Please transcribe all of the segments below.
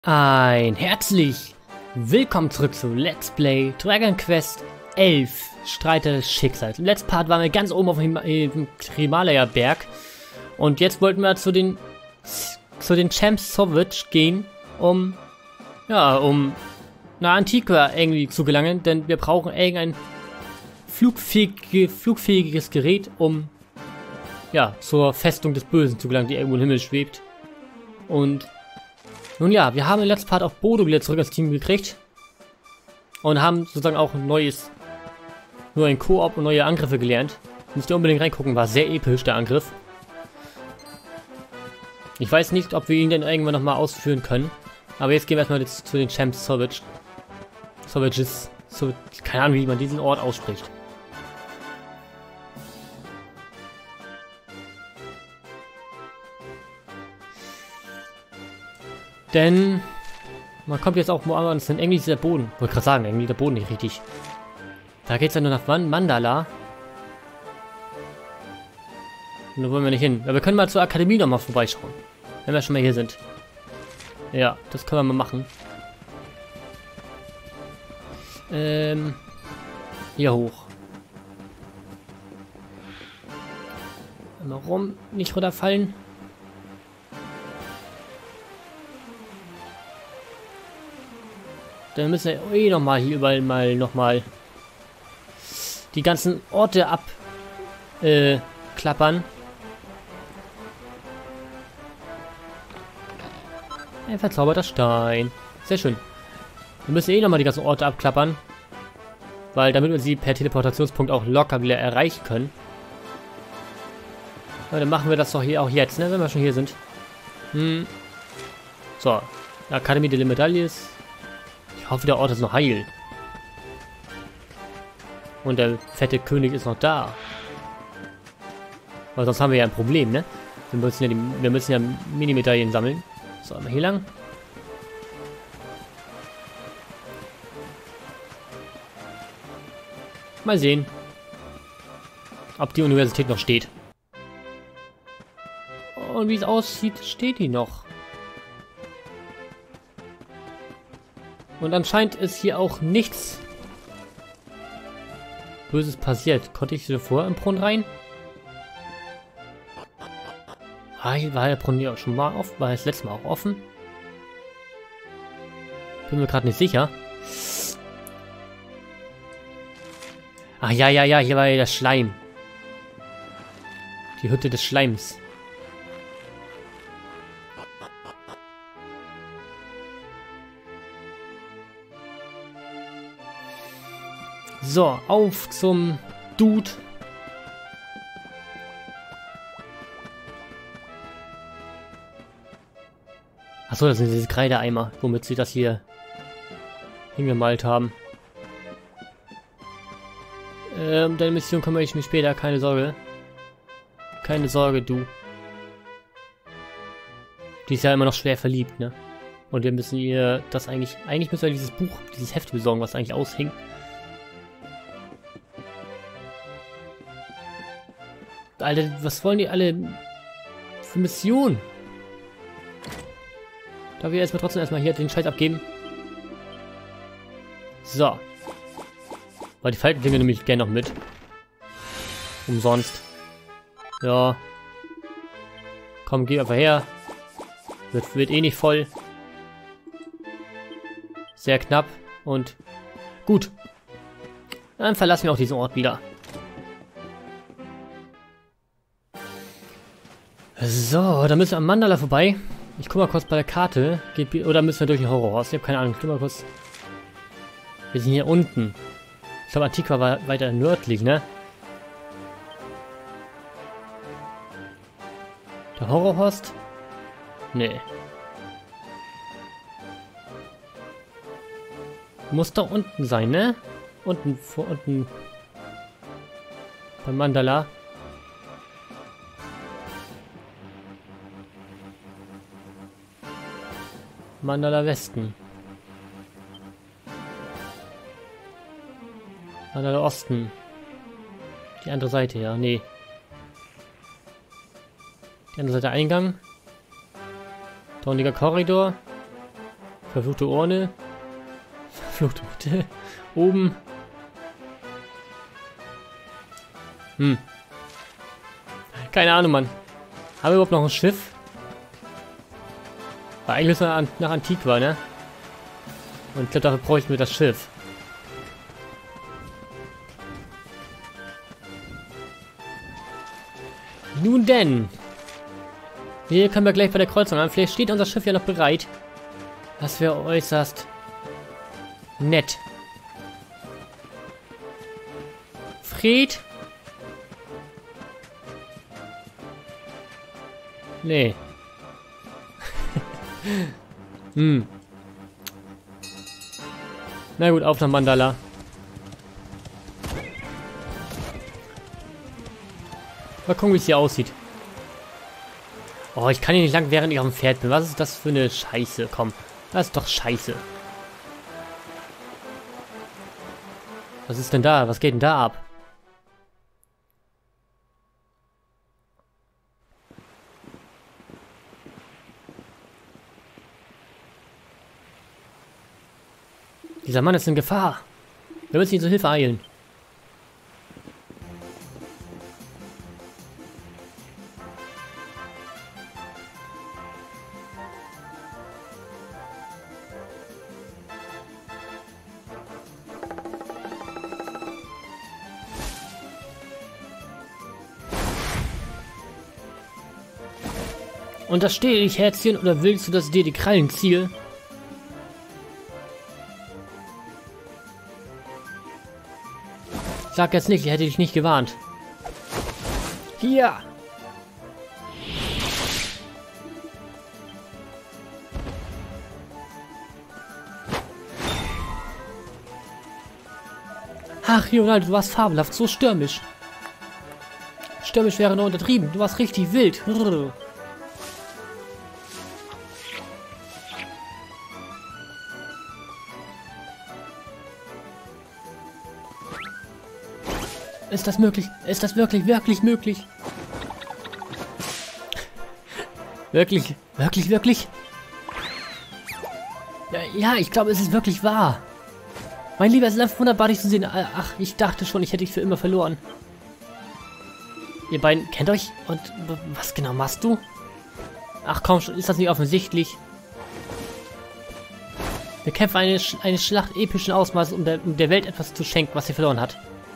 Ein herzlich willkommen zurück zu Let's Play Dragon Quest 11 Streiter des Schicksals. Im letzten Part waren wir ganz oben auf dem Himalaya-Berg und jetzt wollten wir zu den Champs Sauvage gehen, um nach Antiqua irgendwie zu gelangen, denn wir brauchen irgendein flugfähiges Gerät, um zur Festung des Bösen zu gelangen, die irgendwo im Himmel schwebt. Und nun ja, wir haben im letzten Part auch Bodo wieder zurück ins Team gekriegt. Und haben sozusagen auch ein Koop und neue Angriffe gelernt. Müsst ihr unbedingt reingucken, war sehr episch, der Angriff. Ich weiß nicht, ob wir ihn dann irgendwann nochmal ausführen können. Aber jetzt gehen wir erstmal zu den Champs Sauvage. Keine Ahnung, wie man diesen Ort ausspricht. Denn man kommt jetzt auch woanders hin. Irgendwie ist der Boden. Wollte gerade sagen, irgendwie der Boden nicht richtig. Da geht es ja nur nach Mandala. Und da wollen wir nicht hin. Aber wir können mal zur Akademie nochmal vorbeischauen. Wenn wir schon mal hier sind. Ja, das können wir mal machen. Hier hoch. Einmal rum, nicht runterfallen. Dann müssen wir nochmal hier überall mal nochmal die ganzen Orte abklappern. Ein verzauberter Stein. Sehr schön. Wir müssen nochmal die ganzen Orte abklappern. Weil damit wir sie per Teleportationspunkt auch locker wieder erreichen können. Aber dann machen wir das doch hier auch jetzt, ne? Wenn wir schon hier sind. So. Akademie der Medailles. Ich hoffe, der Ort ist noch heil. Und der fette König ist noch da. Weil sonst haben wir ja ein Problem, ne? Wir müssen ja Mini-Medaillen sammeln. So, einmal hier lang. Mal sehen, ob die Universität noch steht. Und wie es aussieht, steht die noch. Und anscheinend ist hier auch nichts Böses passiert. Konnte ich davor im Brunnen rein? Hier war der Brunnen ja auch schon mal offen. War das letzte Mal auch offen? Bin mir gerade nicht sicher. Ach ja, hier war ja der Schleim. Die Hütte des Schleims. So, auf zum Dude. Achso, das sind diese Kreideeimer, womit sie das hier hingemalt haben. Deine Mission kümmere ich mich später, keine Sorge. Keine Sorge, du. Die ist ja immer noch schwer verliebt, ne? Und wir müssen ihr das eigentlich müssen wir dieses Buch, dieses Heft besorgen, was eigentlich aushing. Alter, was wollen die alle für Missionen? Da wir erstmal hier den Scheiß abgeben. So. Weil die Falkendinge nehme ich gerne noch mit. Umsonst. Ja. Komm, geh einfach her. Wird eh nicht voll. Sehr knapp. Und gut. Dann verlassen wir auch diesen Ort wieder. So, dann müssen wir am Mandala vorbei. Ich guck mal kurz bei der Karte. Oder müssen wir durch den Horrorhaus? Ich habe keine Ahnung. Ich guck mal kurz. Wir sind hier unten. Ich glaube, Antiqua war weiter nördlich, ne? Der Horrorhorst? Nee. Muss da unten sein, ne? Unten. Beim Mandala. Mandala Westen. Mandala Osten. Die andere Seite, ja. Nee. Die andere Seite Eingang. Dorniger Korridor. Verfluchte Urne. Verfluchte Hütte. Oben. Keine Ahnung, Mann. Haben wir überhaupt noch ein Schiff? Weil eigentlich müssen wir nach Antiqua, ne? Und ich glaube, dafür bräuchten wir das Schiff. Nun denn. Hier können wir gleich bei der Kreuzung an. Vielleicht steht unser Schiff ja noch bereit. Das wäre äußerst nett. Fried? Nee. Na gut, auf nach Mandala. Mal gucken, wie es hier aussieht. Oh, ich kann hier nicht lang, während ich auf dem Pferd bin. Was ist das für eine Scheiße? Komm, das ist doch scheiße. Was ist denn da? Was geht denn da ab? Dieser Mann ist in Gefahr. Wir müssen ihn zur Hilfe eilen. Unterstehe ich, Herzchen, oder willst du, dass ich dir die Krallen ziehe? Sag jetzt nicht, ich hätte dich nicht gewarnt. Hier! Ach, Ronaldo, du warst fabelhaft, so stürmisch. Stürmisch wäre nur untertrieben, du warst richtig wild. Ist das möglich? Ist das wirklich möglich? Wirklich? Ja, ich glaube, es ist wirklich wahr. Mein Lieber, es ist einfach wunderbar, dich zu sehen. Ach, ich dachte schon, ich hätte dich für immer verloren. Ihr beiden kennt euch? Und was genau machst du? Ach komm schon, ist das nicht offensichtlich? Wir kämpfen eine Schlacht epischen Ausmaßes, um der Welt etwas zu schenken, was sie verloren hat.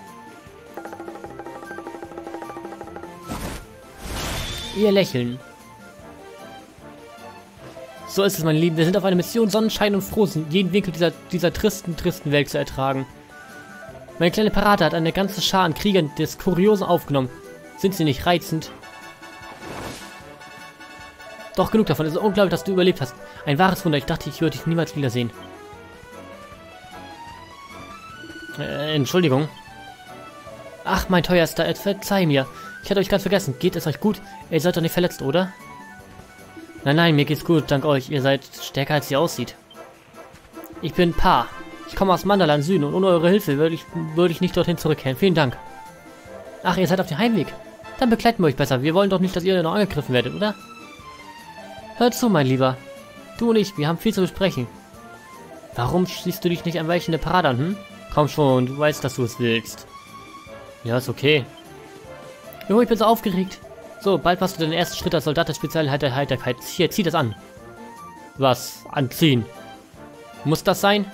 Ihr Lächeln. So ist es, meine Lieben. Wir sind auf einer Mission Sonnenschein und Frohsinn, jeden Winkel dieser tristen Welt zu ertragen. Meine kleine Parade hat eine ganze Schar an Kriegern des Kuriosen aufgenommen. Sind sie nicht reizend? Doch, genug davon. Es ist unglaublich, dass du überlebt hast. Ein wahres Wunder. Ich dachte, ich würde dich niemals wiedersehen. Entschuldigung. Ach, mein teuerster, verzeih mir. Ich hatte euch ganz vergessen. Geht es euch gut? Ihr seid doch nicht verletzt, oder? Nein, mir geht's gut, dank euch. Ihr seid stärker, als ihr aussieht. Ich bin Pa. Ich komme aus Mandala im Süden und ohne eure Hilfe würde ich nicht dorthin zurückkehren. Vielen Dank. Ach, ihr seid auf dem Heimweg. Dann begleiten wir euch besser. Wir wollen doch nicht, dass ihr noch angegriffen werdet, oder? Hör zu, mein Lieber. Du und ich, wir haben viel zu besprechen. Warum schließt du dich nicht an welchen der Parade an, hm? Komm schon, du weißt, dass du es willst. Ja, ist okay. Junge, ich bin so aufgeregt. So, bald machst du den ersten Schritt als Soldat der Spezialeinheit der Heiterkeit. Hier, zieh das an. Was? Anziehen? Muss das sein?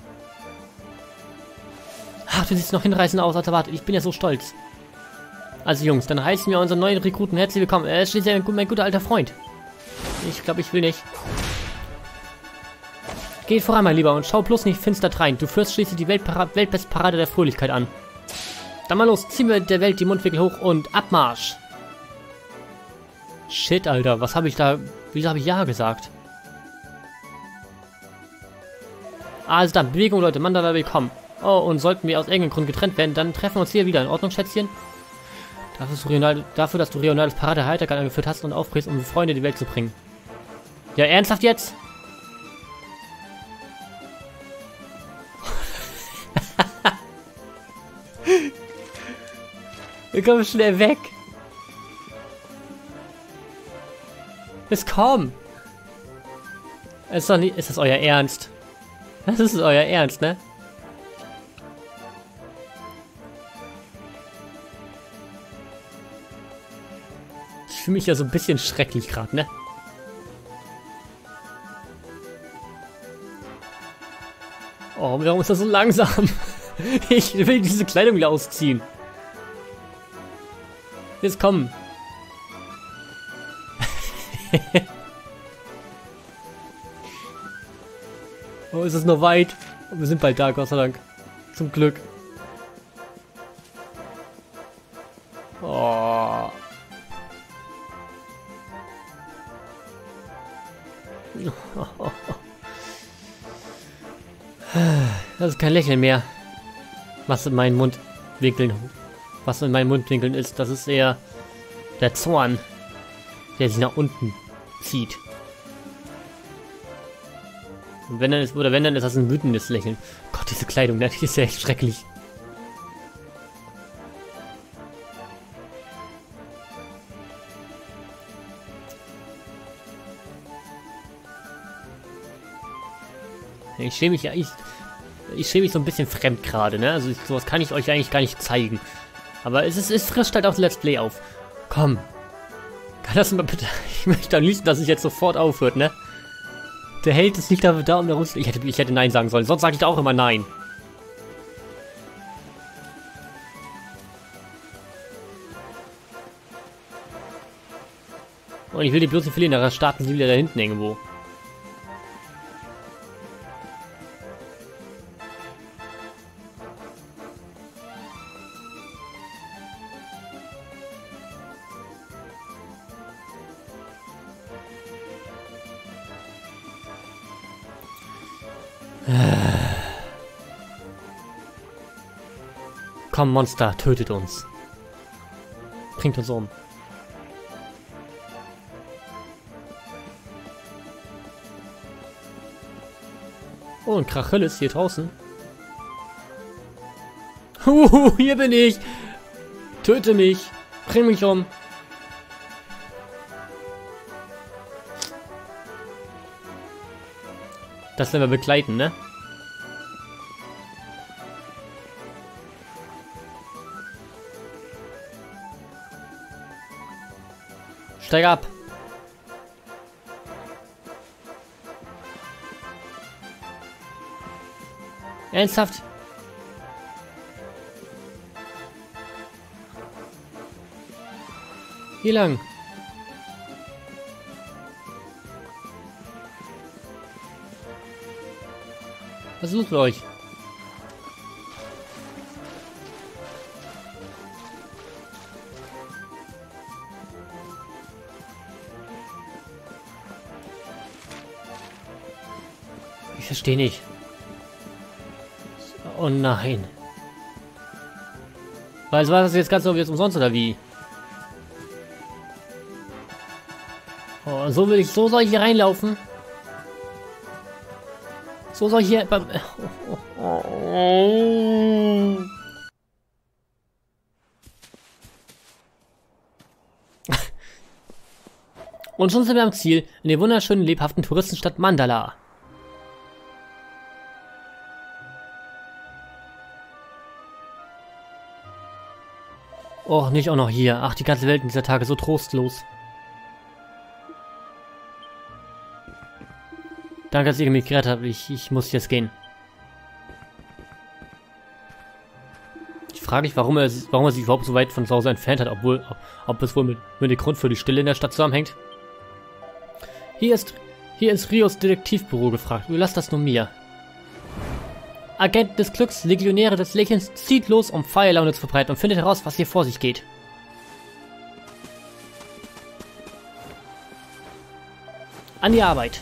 Ach, du siehst noch hinreißend aus als erwartet. Ich bin ja so stolz. Also Jungs, dann heißen wir unseren neuen Rekruten herzlich willkommen. Er ist schließlich mein guter alter Freund. Ich glaube, ich will nicht. Geht voran, mein Lieber, und schau bloß nicht finster drein. Du führst schließlich die Weltbestparade der Fröhlichkeit an. Dann mal los, ziehen wir der Welt die Mundwinkel hoch und Abmarsch. Shit, Alter, was habe ich da... Wieso habe ich Ja gesagt? Also dann, Bewegung, Leute, Mandala willkommen. Oh, und sollten wir aus irgendeinem Grund getrennt werden, dann treffen wir uns hier wieder. In Ordnung, Schätzchen? Dafür, dass du Ronaldos Parade der Heiterkeit angeführt hast und aufbrichst, um Freunde in die Welt zu bringen. Ja, ernsthaft jetzt? Wir kommen schnell weg. Jetzt komm. Ist doch nicht, ist das euer Ernst? Das ist euer Ernst, ne? Ich fühle mich ja so ein bisschen schrecklich gerade, ne? Oh, warum ist das so langsam? Ich will diese Kleidung wieder ausziehen. Jetzt komm. Oh, ist es noch weit? Wir sind bald da, Gott sei Dank. Zum Glück. Oh. Das ist kein Lächeln mehr. Was in meinen Mundwinkeln ist, das ist eher der Zorn, der sich nach unten zieht. Und wenn dann ist, oder wenn dann ist das ein wütendes Lächeln. Gott, diese Kleidung, ne? Die ist ja echt schrecklich. Ich schäme mich ja, ich schäme mich so ein bisschen fremd gerade, ne? Also sowas kann ich euch eigentlich gar nicht zeigen. Aber es frischt halt auch Let's Play auf. Komm. Kann das mal bitte... Ich möchte am liebsten, dass es jetzt sofort aufhört, ne? Der Held ist nicht dafür da, um der Russen... Ich hätte Nein sagen sollen. Sonst sage ich da auch immer Nein. Und ich will die bloß nicht verlieren, da starten sie wieder da hinten irgendwo. Komm, Monster, tötet uns. Bringt uns um. Oh, ein Krachel ist hier draußen. Hier bin ich. Töte mich. Bring mich um. Das werden wir begleiten, ne? Steig ab. Ernsthaft? Hier lang. Was ist los mit euch? Ich verstehe nicht. Oh nein. Weil war das jetzt ganz jetzt umsonst oder wie? Oh, so soll ich hier reinlaufen? So soll ich hier... Und schon sind wir am Ziel, in der wunderschönen, lebhaften Touristenstadt Mandala. Och, nicht auch noch hier. Ach, die ganze Welt in dieser Tage so trostlos. Danke, dass ihr mich gerettet habt. Ich muss jetzt gehen. Ich frage mich, warum er sich überhaupt so weit von zu Hause entfernt hat, ob es wohl mit dem Grund für die Stille in der Stadt zusammenhängt. Hier ist Rios Detektivbüro gefragt. Überlasst das nur mir. Agent des Glücks, Legionäre des Lächelns, zieht los, um Feierlaune zu verbreiten und findet heraus, was hier vor sich geht. An die Arbeit.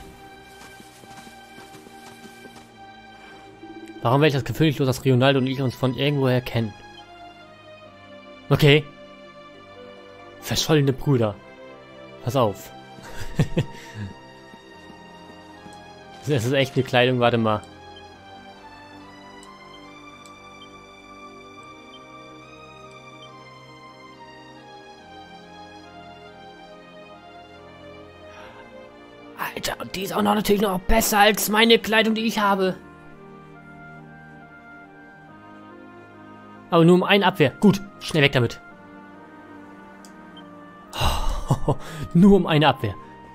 Warum werde ich das Gefühl nicht los, dass Ronaldo und ich uns von irgendwoher kennen? Okay. Verschollene Brüder. Pass auf. Das ist echt eine Kleidung, warte mal. Alter, und die ist auch noch natürlich noch besser als meine Kleidung, die ich habe. Aber nur um eine Abwehr. Gut, schnell weg damit. Nur um eine Abwehr.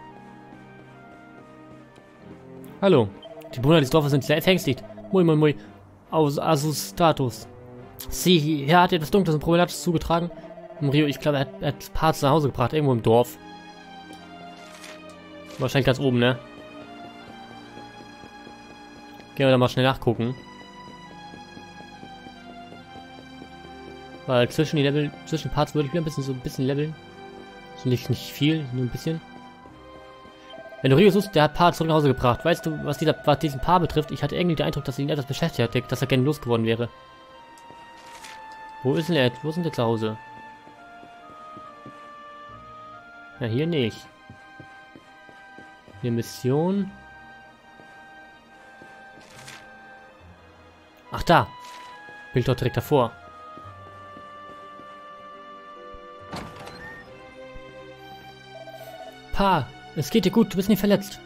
Hallo. Die Bewohner des Dorfes sind sehr ängstlich. Mui, mui, mui. Aus Asus-Status. Sie, hier hat etwas Dunkles und Problematisches zugetragen. Rio, ich glaube, er hat Parts nach Hause gebracht, irgendwo im Dorf. Wahrscheinlich ganz oben, ne? Gehen wir da mal schnell nachgucken. Weil zwischen Parts würde ich wieder so ein bisschen leveln. Also nicht viel, nur ein bisschen. Wenn du Rio suchst, der hat Paar zurück nach Hause gebracht. Weißt du, was diesen Paar betrifft? Ich hatte irgendwie den Eindruck, dass ihn etwas beschäftigt hat, dass er gerne losgeworden wäre. Wo ist denn er? Wo sind wir zu Hause? Ja, hier nicht. Eine Mission. Ach, da. Bild dort direkt davor. Pa, es geht dir gut, du bist nicht verletzt.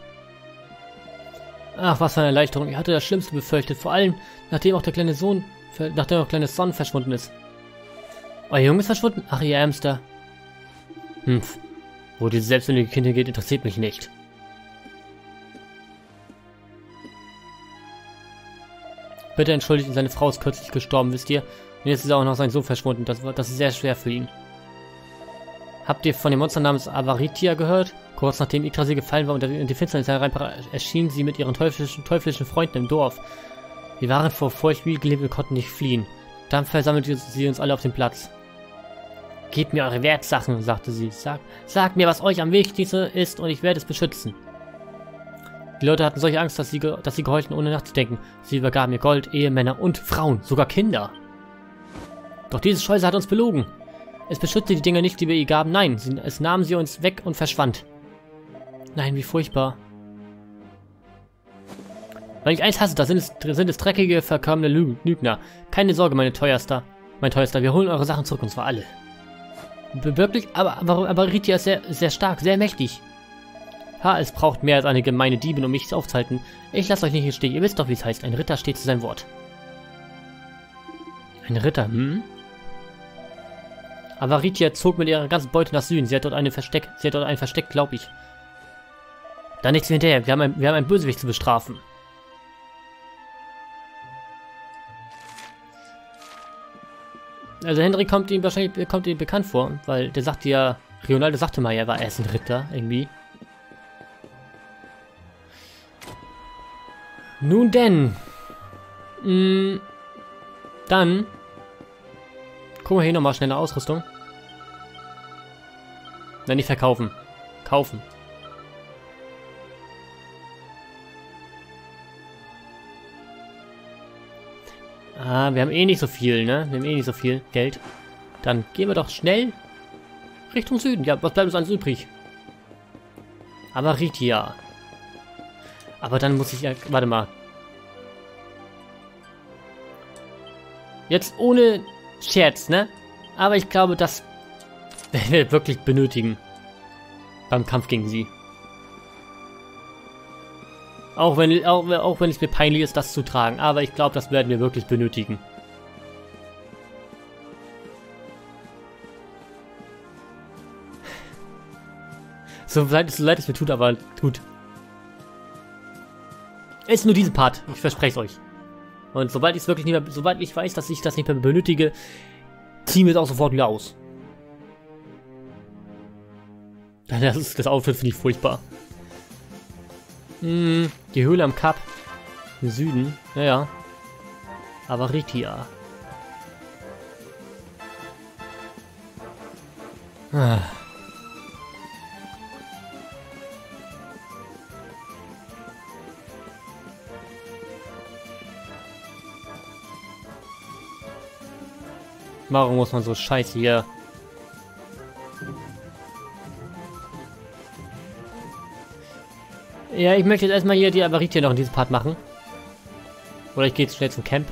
Ach, was für eine Erleichterung. Ich hatte das Schlimmste befürchtet. Vor allem, nachdem auch kleine Son verschwunden ist. Euer Junge ist verschwunden? Ach, ihr Ärmster. Wo diese selbstständige Kinder geht, interessiert mich nicht. Bitte entschuldigt ihn, seine Frau ist kürzlich gestorben, wisst ihr? Und jetzt ist auch noch sein Sohn verschwunden. Das ist sehr schwer für ihn. Habt ihr von dem Monster namens Avaritia gehört? Kurz nachdem Yggdrasil gefallen war und in die Finsternis hereinbrach, erschienen sie mit ihren teuflischen Freunden im Dorf. Wir waren vor Furcht wie gelebt und konnten nicht fliehen. Dann versammelte sie uns alle auf dem Platz. Gebt mir eure Wertsachen, sagte sie. Sagt mir, was euch am wichtigsten ist, und ich werde es beschützen. Die Leute hatten solche Angst, dass sie gehorchten, ohne nachzudenken. Sie übergaben mir Gold, Ehemänner und Frauen, sogar Kinder. Doch dieses Scheusal hat uns belogen. Es beschützte die Dinge nicht, die wir ihr gaben. Nein, es nahm sie uns weg und verschwand. Nein, wie furchtbar. Wenn ich eins hasse, da sind es dreckige, verkommene Lügner. Keine Sorge, mein Teuerster, wir holen eure Sachen zurück, und zwar alle. Wirklich? Aber Ritia ist sehr stark, sehr mächtig. Ha, es braucht mehr als eine gemeine Diebin, um mich aufzuhalten. Ich lasse euch nicht hier stehen, ihr wisst doch, wie es heißt. Ein Ritter steht zu seinem Wort. Ein Ritter, Aber Ritia zog mit ihrer ganzen Beute nach Süden. Sie hat dort ein Versteck, glaube ich. Da nichts hinterher. Wir haben einen Bösewicht zu bestrafen. Also Henry kommt ihm bekannt vor, weil der sagte ja, Rionaldo sagte mal, er ist ein Ritter, irgendwie. Nun denn. Dann gucken wir hier nochmal schnell eine Ausrüstung. Nein, nicht verkaufen. Kaufen. Ah, wir haben eh nicht so viel, ne? Wir haben eh nicht so viel Geld. Dann gehen wir doch schnell Richtung Süden. Ja, was bleibt uns alles übrig? Avaritia. Aber dann muss ich ja... Warte mal. Jetzt ohne Scherz, ne? Aber ich glaube, das werden wir wirklich benötigen. Beim Kampf gegen sie. Auch wenn es mir peinlich ist, das zu tragen. Aber ich glaube, das werden wir wirklich benötigen. So leid es mir tut, aber gut. Es ist nur diesen Part. Ich verspreche es euch. Und sobald ich weiß, dass ich das nicht mehr benötige, ziehen wir es auch sofort wieder aus. Das Outfit finde ich furchtbar. Die Höhle am Kap. Im Süden. Naja. Avaritia. Ah. Warum muss man so scheiße hier... Ja, ich möchte jetzt erstmal hier die Avaritia noch in diesem Part machen. Oder ich gehe jetzt schnell zum Camp.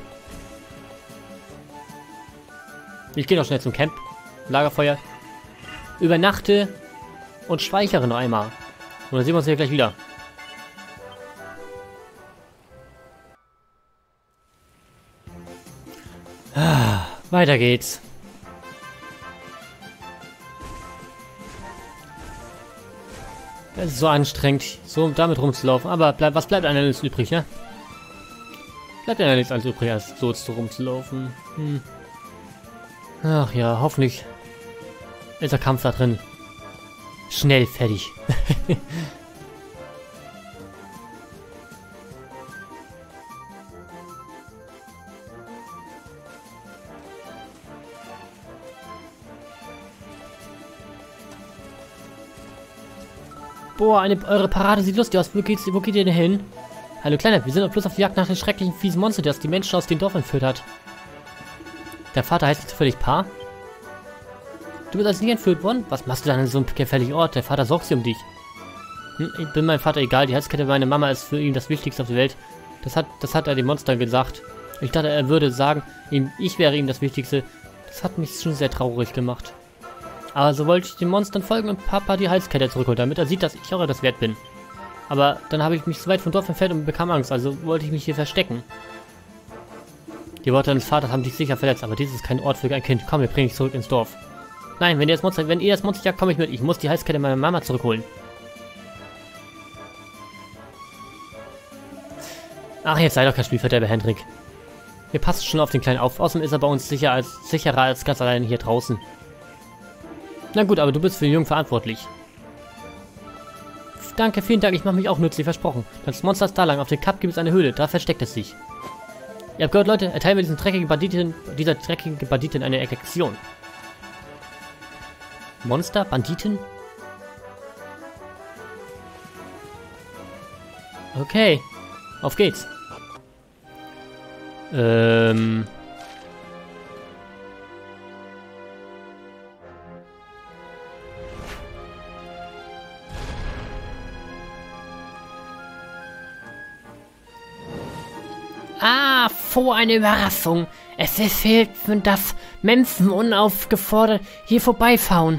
Ich gehe noch schnell zum Camp. Lagerfeuer. Übernachte und speichere noch einmal. Und dann sehen wir uns hier gleich wieder. Weiter geht's. Es ist so anstrengend, so damit rumzulaufen. Aber was bleibt einem alles übrig, ne? Bleibt einem nichts als übrig, als so rumzulaufen. Ach ja, hoffentlich ist der Kampf da drin schnell fertig. Boah, eure Parade sieht lustig aus. Wo geht ihr denn hin? Hallo Kleiner, wir sind doch bloß auf die Jagd nach dem schrecklichen, fiesen Monster, das die Menschen aus dem Dorf entführt hat. Der Vater heißt nicht zufällig Pa? Du bist also nicht entführt worden? Was machst du dann in so einem gefährlichen Ort? Der Vater sorgt sich um dich. Ich bin meinem Vater egal, die Halskette meiner Mama ist für ihn das Wichtigste auf der Welt. Das hat er dem Monster gesagt. Ich dachte, er würde sagen, ich wäre ihm das Wichtigste. Das hat mich schon sehr traurig gemacht. Aber so wollte ich den Monstern folgen und Papa die Halskette zurückholen, damit er sieht, dass ich auch das wert bin. Aber dann habe ich mich so weit vom Dorf entfernt und bekam Angst, also wollte ich mich hier verstecken. Die Worte deines Vaters haben dich sicher verletzt, aber dies ist kein Ort für ein Kind. Komm, wir bringen dich zurück ins Dorf. Nein, wenn ihr das Monster jagt, komme ich mit. Ich muss die Halskette meiner Mama zurückholen. Ach, jetzt sei doch kein Spielverderber, Hendrik. Wir passen schon auf den Kleinen auf. Außerdem ist er bei uns sicherer als ganz alleine hier draußen. Na gut, aber du bist für den Jungen verantwortlich. Danke, vielen Dank, ich mache mich auch nützlich, versprochen. Das Monster ist da lang, auf dem Kap gibt es eine Höhle, da versteckt es sich. Ihr habt gehört, Leute, erteilen wir dieser dreckigen Banditin eine Erektion. Monster? Banditen? Okay, auf geht's. Ah, vor eine Überraschung. Es fehlt, dass Menschen unaufgefordert hier vorbeifahren.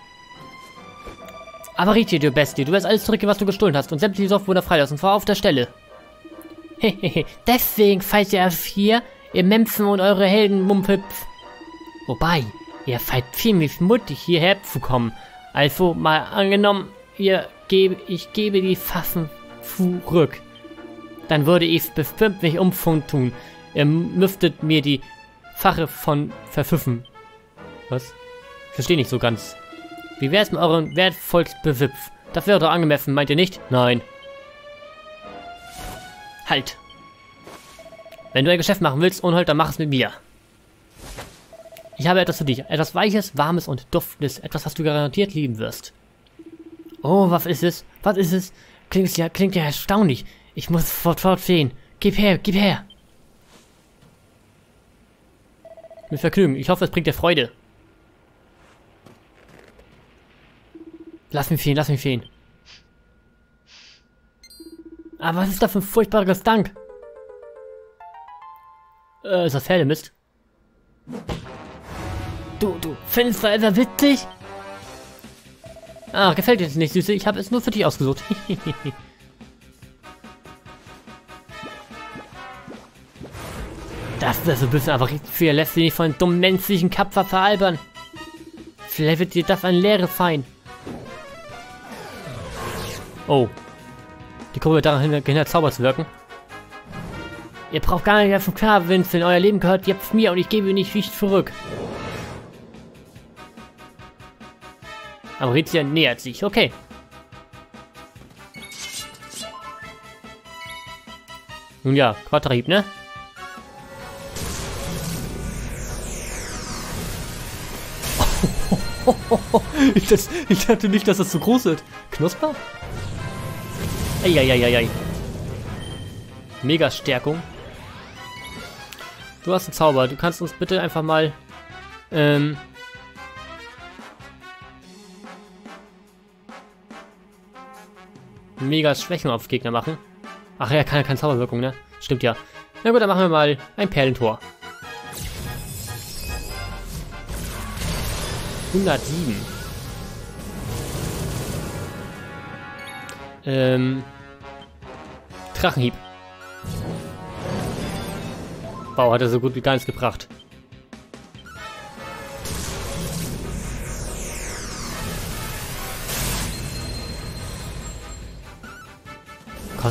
Aber Riti, du Bestie, du wirst alles zurückgeben, was du gestohlen hast und sämtliche Dorfbewohner freilassen, und zwar auf der Stelle. Hehehe, deswegen fallt ihr hier, ihr Menschen und eure Heldenmumpüpf. Wobei, ihr seid ziemlich mutig, hierher zu kommen. Also mal angenommen, ich gebe die Waffen zurück. Dann würde ich bestimmt mich umtun. Ihr müsstet mir die Fache von verpfiffen. Was? Ich verstehe nicht so ganz. Wie wär's mit eurem Wertvollsbesitz? Das wäre doch angemessen, meint ihr nicht? Nein. Halt. Wenn du ein Geschäft machen willst, Unhold, dann mach es mit mir. Ich habe etwas für dich. Etwas Weiches, Warmes und Duftendes. Etwas, was du garantiert lieben wirst. Oh, was ist es? Was ist es? Klingt ja erstaunlich. Ich muss sofort sehen. Gib her, gib her. Mit Vergnügen. Ich hoffe, es bringt dir Freude. Lass mich fehlen, lass mich fehlen. Aber was ist da für ein furchtbarer Gestank? Ist das Pferdemist? Du findest das etwa witzig? Ah, gefällt dir das nicht, Süße? Ich habe es nur für dich ausgesucht. Das ist so ein bisschen einfach viel. Lässt sich nicht von einem dummen menschlichen Kapfer veralbern. Vielleicht wird dir das ein leere Fein. Oh. Die Kurve daran gehindert, Zauber zu wirken. Ihr braucht gar nicht davon klar, Vincent. Euer Leben gehört jetzt mir und ich gebe ihn nicht zurück. Amaritia nähert sich. Okay. Nun ja, Quadrieb, ne? Ich dachte nicht, dass das so groß wird. Knusper? Eieieiei. Mega Stärkung. Du hast einen Zauber. Du kannst uns bitte einfach mal mega Schwächen auf Gegner machen. Ach ja, kann ja keine Zauberwirkung, ne? Stimmt ja. Na gut, dann machen wir mal ein Perlentor. 107. Drachenhieb. Wow, hat er so gut wie gar nichts gebracht.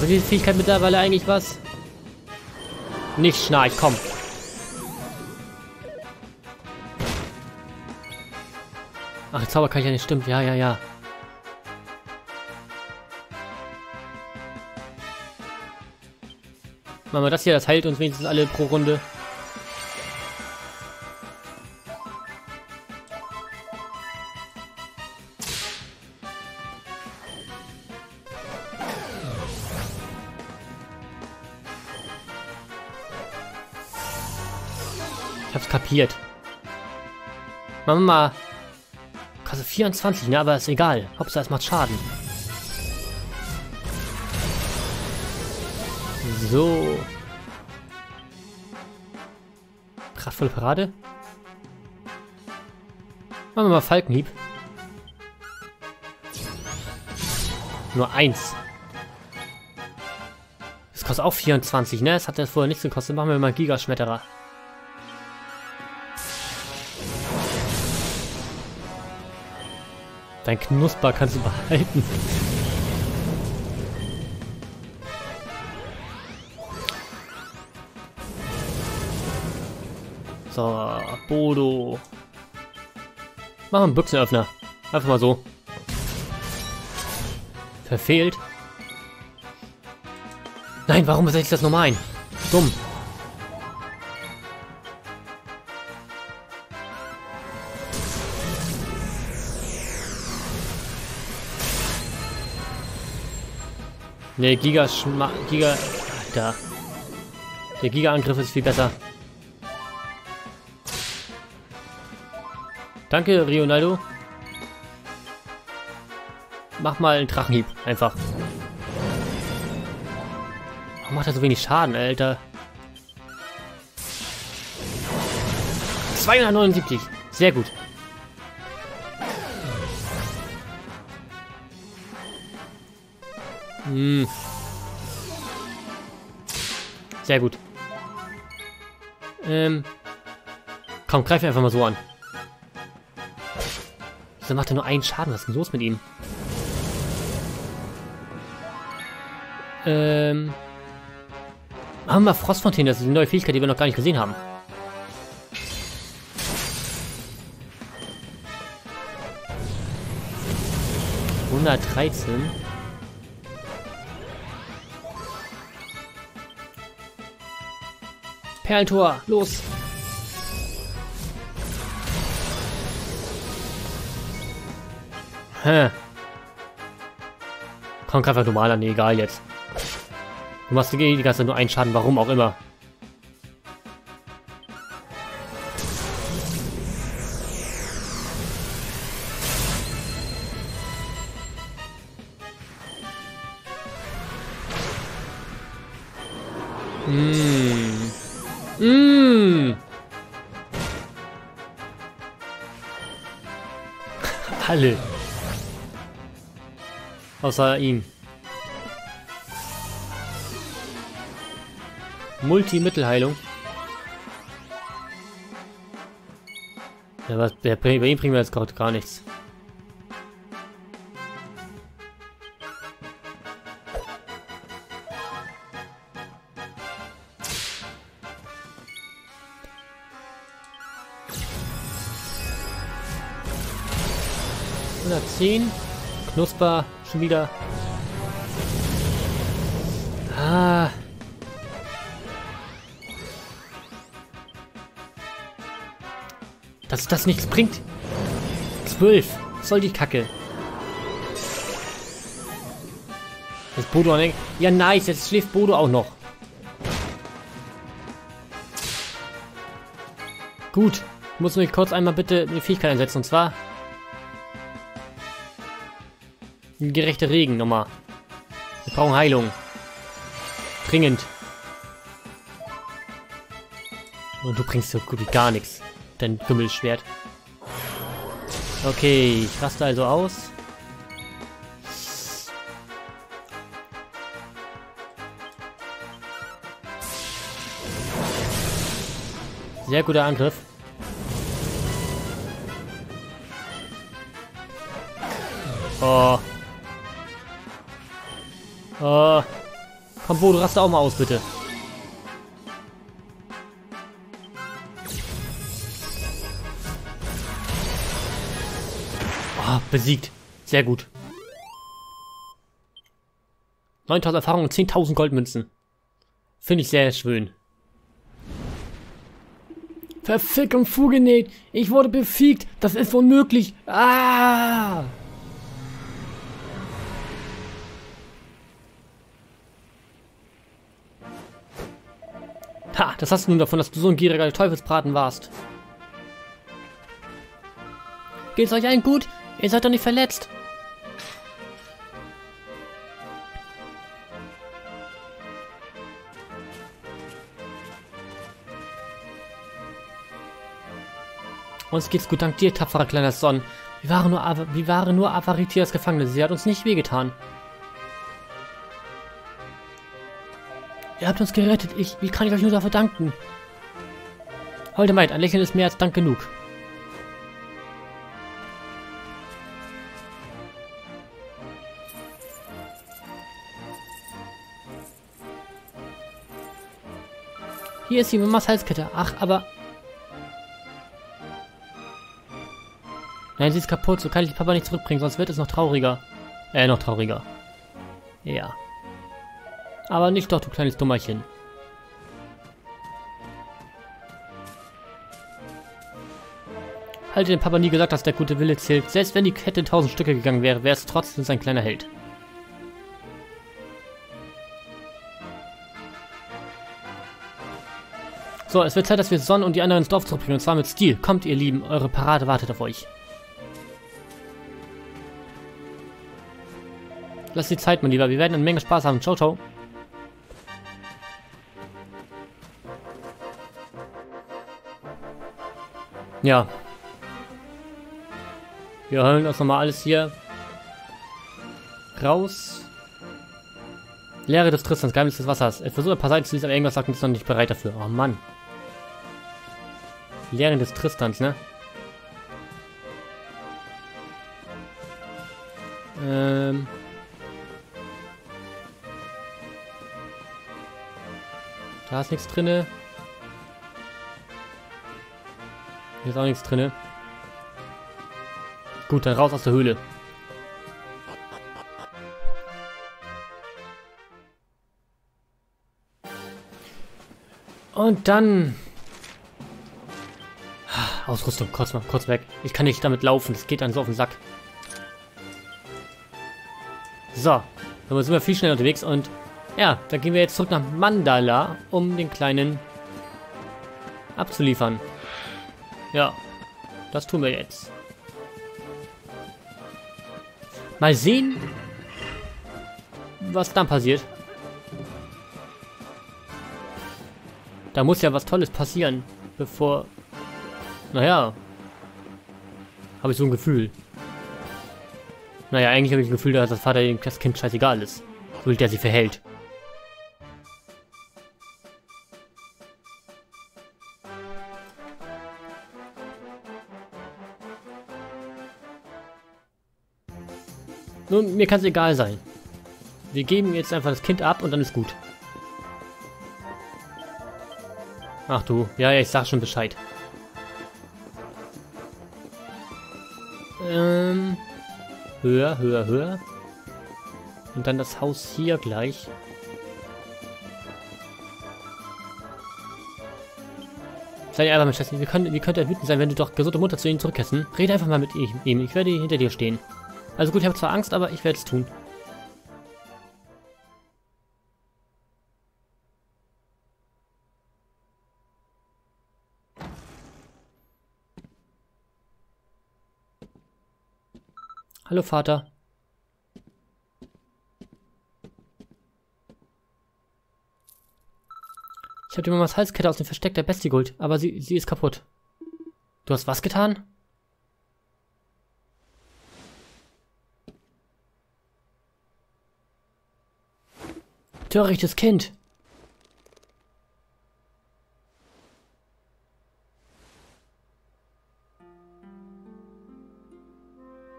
bringt die Fähigkeit mittlerweile eigentlich was? Nicht Schnarch, komm. Ach, der Zauber kann ich ja nicht, stimmt. Ja, ja, ja. Machen wir das hier, das heilt uns wenigstens alle pro Runde. Ich hab's kapiert. Machen wir mal. Kasse 24, ne? Aber ist egal. Hauptsache es macht Schaden. So. Kraftvolle Parade. Machen wir mal Falkenhieb. Nur 1. Das kostet auch 24, ne? Das hat das vorher nichts gekostet. Machen wir mal Gigaschmetterer. Dein Knusper kannst du behalten. So, Bodo. Machen wir einen Büchsenöffner. Einfach mal so. Verfehlt. Nein, warum setze ich das nochmal ein? Dumm. Ne, Giga... Alter. Der Giga-Angriff ist viel besser. Danke, Ronaldo. Mach mal einen Drachenhieb, einfach. Warum macht er so wenig Schaden, Alter? 279. Sehr gut. Sehr gut. Komm, greif einfach mal so an. Wieso macht er nur einen Schaden? Was ist denn los mit ihm? Machen wir mal Frostfontäne. Das ist eine neue Fähigkeit, die wir noch gar nicht gesehen haben. $113. Perlentor, los! Hä? Komm, greif einfach normal an, nee, egal jetzt. Du machst die ganze Zeit nur einen Schaden, warum auch immer. Alle. Außer ihm. Multi-Mittelheilung. Ja, was, bei ihm bringen wir jetzt gerade gar nichts. Knusper, schon wieder. Ah. Dass das nichts bringt. 12. Was soll die Kacke? Das Bodo an. Ja, nice. Jetzt schläft Bodo auch noch. Gut. Ich muss mich kurz einmal bitte eine Fähigkeit einsetzen. Und zwar gerechte Regen nochmal. Wir brauchen Heilung. Dringend. Und du bringst so gut wie gar nichts. Dein Gümmelschwert. Okay, ich raste also aus. Sehr guter Angriff. Oh. Oh. Komm, Bo, du raste auch mal aus, bitte. Oh, besiegt. Sehr gut. 9.000 Erfahrung und 10.000 Goldmünzen. Finde ich sehr schön. Verfickung Fugenet! Ich wurde besiegt! Das ist unmöglich! Ah! Ha! Das hast du nun davon, dass du so ein gieriger Teufelsbraten warst. Geht's euch allen gut? Ihr seid doch nicht verletzt. Uns geht's gut, dank dir, tapferer kleiner Son. Wir waren nur Avaritias Gefangene. Sie hat uns nicht wehgetan. Ihr habt uns gerettet. Wie kann ich euch nur dafür danken? Holde Maid, ein Lächeln ist mehr als Dank genug. Hier ist die Mamas Halskette. Ach, aber... Nein, sie ist kaputt. So kann ich die Papa nicht zurückbringen, sonst wird es noch trauriger. Noch trauriger. Ja. Aber nicht doch, du kleines Dummerchen. Halte dem Papa nie gesagt, dass der gute Wille zählt. Selbst wenn die Kette in 1000 Stücke gegangen wäre, wäre es trotzdem sein kleiner Held. So, es wird Zeit, dass wir Son und die anderen ins Dorf zurückbringen. Und zwar mit Stil. Kommt, ihr Lieben. Eure Parade wartet auf euch. Lasst die Zeit, mein Lieber. Wir werden eine Menge Spaß haben. Ciao, ciao. Ja. Wir holen uns nochmal alles hier raus. Lehre des Tristans, Geheimnis des Wassers. Es versucht ein paar Seiten zu lesen, aber irgendwas sagt uns noch nicht bereit dafür. Oh Mann. Lehre des Tristans, ne? Da ist nichts drinne. Hier ist auch nichts drinne. Gut, dann raus aus der Höhle. Und dann... Ausrüstung, kurz weg. Ich kann nicht damit laufen, das geht dann so auf den Sack. So, dann sind wir viel schneller unterwegs und... Ja, dann gehen wir jetzt zurück nach Mandala, um den Kleinen abzuliefern. Ja, das tun wir jetzt. Mal sehen, was dann passiert. Da muss ja was Tolles passieren, bevor... Naja, habe ich so ein Gefühl. Naja, eigentlich habe ich ein Gefühl, dass das Vater das Kind scheißegal ist. So wie der sich verhält. Nun, mir kann es egal sein. Wir geben jetzt einfach das Kind ab und dann ist gut. Ach du, ja, ich sag schon Bescheid. Höher. Und dann das Haus hier gleich. Sei einfach mit Scheiße. Wie könnte er wütend sein, wenn du doch gesund und munter zu ihm zurückkehrst? Hm? Rede einfach mal mit ihm. Ich werde hinter dir stehen. Also gut, ich habe zwar Angst, aber ich werde es tun. Hallo, Vater. Ich habe die Mamas Halskette aus dem Versteck der Bestie geholt, aber sie ist kaputt. Du hast was getan? Törichtes Kind.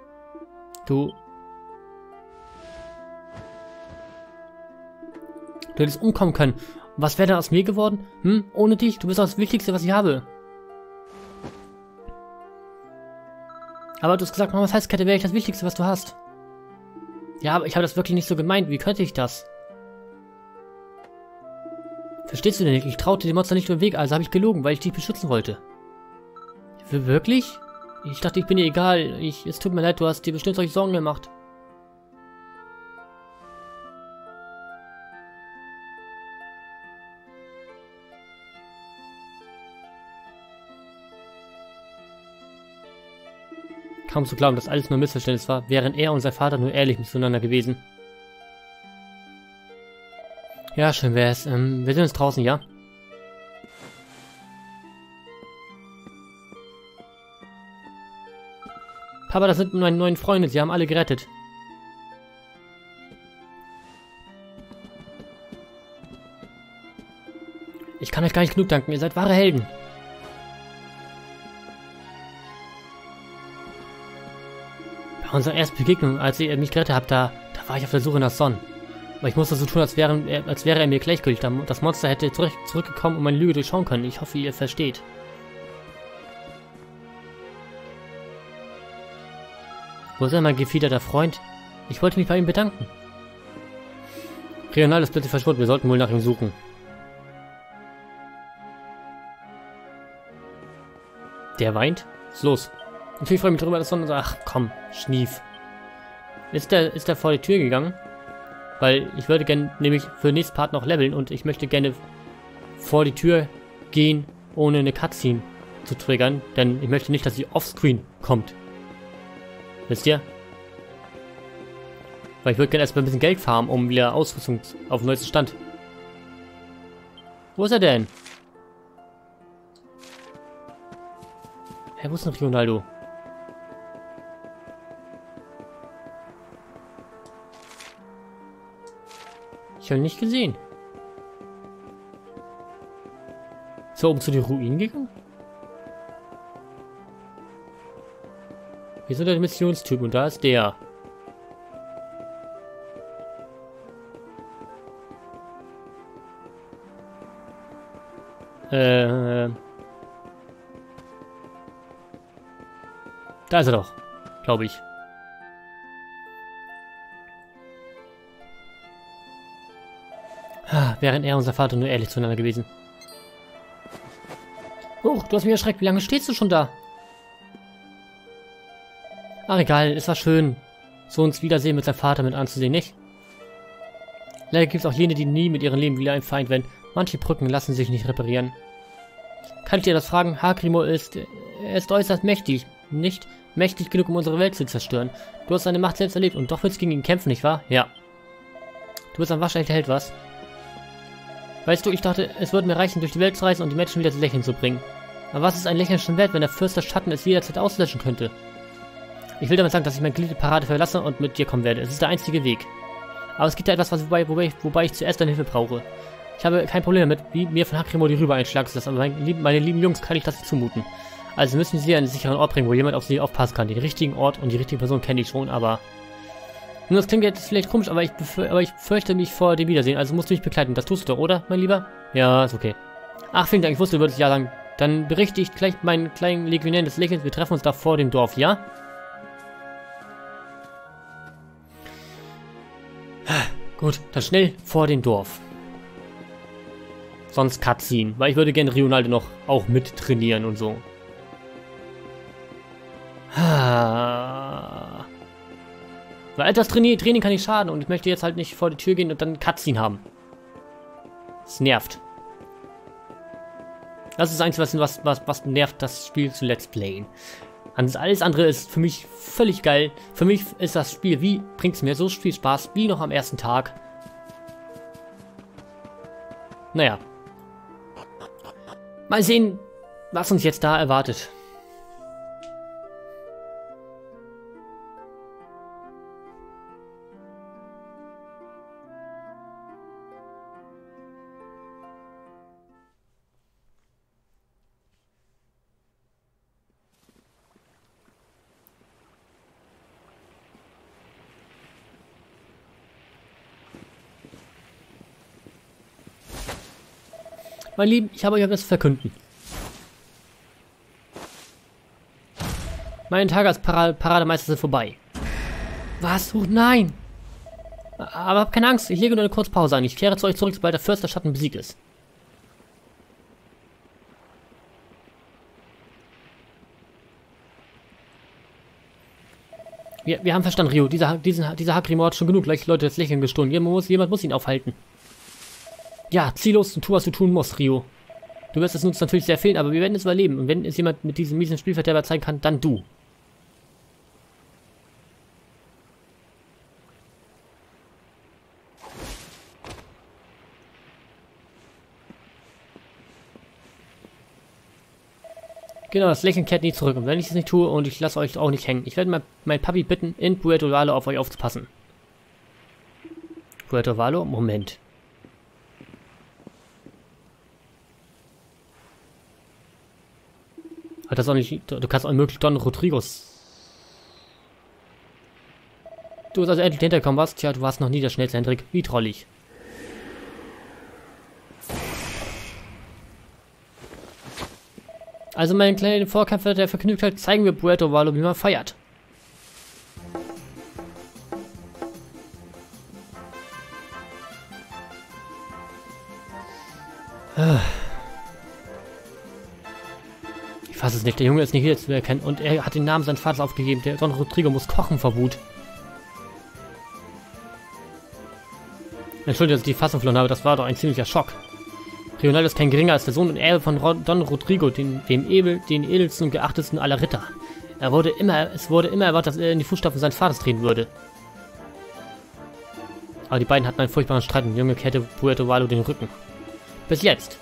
Du Du hättest umkommen können. Und was wäre dann aus mir geworden? Hm? Ohne dich? Du bist das Wichtigste, was ich habe. Aber du hast gesagt, Mamas Halskette wäre ich das Wichtigste, was du hast. Ja, aber ich habe das wirklich nicht so gemeint. Wie könnte ich das? Verstehst du denn nicht? Ich traute dem Monster nicht über den Weg, also habe ich gelogen, weil ich dich beschützen wollte. Wirklich? Ich dachte, ich bin dir egal. Es tut mir leid, du hast dir bestimmt solche Sorgen gemacht. Kaum zu glauben, dass alles nur ein Missverständnis war, wären er und sein Vater nur ehrlich miteinander gewesen. Ja, schön wär's. Wir sehen uns draußen, ja? Papa, das sind meine neuen Freunde, sie haben alle gerettet. Ich kann euch gar nicht genug danken, ihr seid wahre Helden. Bei unserer ersten Begegnung, als ihr mich gerettet habt, da war ich auf der Suche nach Son. Aber ich musste so tun, als wäre er mir gleichgültig. Das Monster hätte zurückgekommen und meine Lüge durchschauen können. Ich hoffe, ihr versteht. Wo ist denn mein gefiederter Freund? Ich wollte mich bei ihm bedanken. Rionald ist plötzlich verschwunden. Wir sollten wohl nach ihm suchen. Der weint? Was ist los? Natürlich freue ich mich darüber, dass Son... Ach, komm. Schnief. Ist der vor die Tür gegangen? Weil ich würde gerne nämlich für den nächsten Part noch leveln und ich möchte gerne vor die Tür gehen, ohne eine Cutscene zu triggern, denn ich möchte nicht, dass sie offscreen kommt. Wisst ihr? Weil ich würde gerne erstmal ein bisschen Geld farmen, um wieder Ausrüstung auf den neuesten Stand. Wo ist er denn? Wo ist noch Ronaldo? Ich habe ihn nicht gesehen. Ist er oben zu den Ruinen gegangen? Hier ist der Missionstyp und da ist der. Da ist er doch, glaube ich. Wären er und unser Vater nur ehrlich zueinander gewesen. Oh, du hast mich erschreckt. Wie lange stehst du schon da? Ach, egal. Es war schön, so uns Wiedersehen mit seinem Vater mit anzusehen, nicht? Leider gibt es auch jene, die nie mit ihrem Leben wieder entfeind werden. Manche Brücken lassen sich nicht reparieren. Kann ich dir das fragen? Hagrimo er ist äußerst mächtig. Nicht mächtig genug, um unsere Welt zu zerstören. Du hast seine Macht selbst erlebt und doch willst du gegen ihn kämpfen, nicht wahr? Ja. Du bist ein waschechter Held, was? Weißt du, ich dachte, es würde mir reichen, durch die Welt zu reisen und die Menschen wieder zu Lächeln zu bringen. Aber was ist ein Lächeln schon wert, wenn der Fürst der Schatten es jederzeit auslöschen könnte? Ich will damit sagen, dass ich meine geliebte Parade verlasse und mit dir kommen werde. Es ist der einzige Weg. Aber es gibt da etwas, wobei ich zuerst deine Hilfe brauche. Ich habe kein Problem damit, wie mir von Hagrimo die Rübe einschlagen zu lassen, aber meine lieben Jungs kann ich das nicht zumuten. Also müssen sie an einen sicheren Ort bringen, wo jemand auf sie aufpassen kann. Den richtigen Ort und die richtige Person kenne ich schon, aber... Nun, das klingt jetzt vielleicht komisch, aber ich fürchte mich vor dem Wiedersehen, also musst du mich begleiten. Das tust du doch, oder, mein Lieber? Ja, ist okay. Ach, vielen Dank, ich wusste, du würdest ja sagen. Dann berichte ich gleich meinen kleinen Legionären des Lächelns, wir treffen uns da vor dem Dorf, ja? Gut, dann schnell vor dem Dorf. Sonst Cutscene, weil ich würde gerne Rionaldo noch auch mit trainieren und so. Weil das Training kann nicht schaden und ich möchte jetzt halt nicht vor die Tür gehen und dann Cutscene haben. Das nervt. Das ist das Einzige, was nervt, das Spiel zu Let's Playen. Alles andere ist für mich völlig geil. Für mich ist das Spiel bringt es mir so viel Spaß wie noch am ersten Tag. Naja. Mal sehen, was uns jetzt da erwartet. Mein Lieben, ich habe euch etwas zu verkünden. Meine Tage als Parademeister sind vorbei. Was? Oh nein! Aber habt keine Angst, ich lege nur eine Kurzpause ein. Ich kehre zu euch zurück, sobald der Fürst der Schatten besiegt ist. Wir haben verstanden, Rio. Dieser Hakrimor hat schon genug Leute das Lächeln gestohlen. Jemand muss ihn aufhalten. Ja, zieh los und tu, was du tun musst, Rio. Du wirst es uns natürlich sehr fehlen, aber wir werden es überleben. Und wenn es jemand mit diesem miesen Spielverderber zeigen kann, dann du. Genau, das Lächeln kehrt nie zurück. Und wenn ich es nicht tue und ich lasse euch auch nicht hängen, ich werde mein Papi bitten, in Puerto Valo auf euch aufzupassen. Puerto Valo? Moment. Hat das auch nicht... Du kannst unmöglich Don Rodrigos... Du bist also endlich hintergekommen, was? Tja, du warst noch nie der schnellste, Hendrik. Wie trollig. Also meinen kleinen Vorkämpfer der Vergnügtheit zeigen wir Puerto Valo, wie man feiert. Ich fasse es nicht, der Junge ist nicht wieder zu erkennen und er hat den Namen seines Vaters aufgegeben. Der Don Rodrigo muss kochen vor Wut. Entschuldigung, dass ich die Fassung verloren habe, das war doch ein ziemlicher Schock. Rionaldo ist kein geringer als der Sohn und Erbe von Don Rodrigo, den edelsten und geachtesten aller Ritter. Es wurde immer erwartet, dass er in die Fußstapfen seines Vaters treten würde. Aber die beiden hatten einen furchtbaren Streit und der Junge kehrte Puerto Valo den Rücken. Bis jetzt.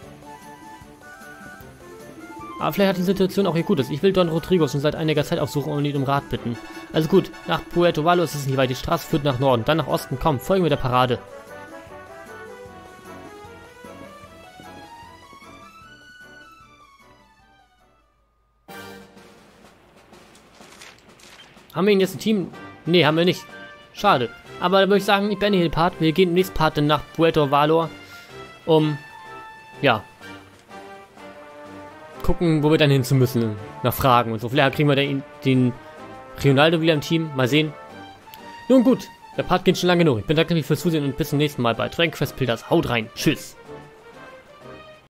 Aber vielleicht hat die Situation auch ihr Gutes. Ich will Don Rodrigo schon seit einiger Zeit aufsuchen und ihn um Rat bitten. Also gut, nach Puerto Valo ist es nicht weit. Die Straße führt nach Norden, dann nach Osten. Komm, folgen wir der Parade. Haben wir ihn jetzt ein Team? Nee, haben wir nicht. Schade. Aber da würde ich sagen, ich beende hier den Part. Wir gehen im nächsten Part dann nach Puerto Valo. Ja. Gucken, wo wir dann hin zu müssen. Nach Fragen und so. Vielleicht kriegen wir den Rionaldo wieder im Team. Mal sehen. Nun gut. Der Part geht schon lange genug. Ich bedanke mich fürs Zusehen und bis zum nächsten Mal bei Dragon Quest Pillars. Haut rein. Tschüss.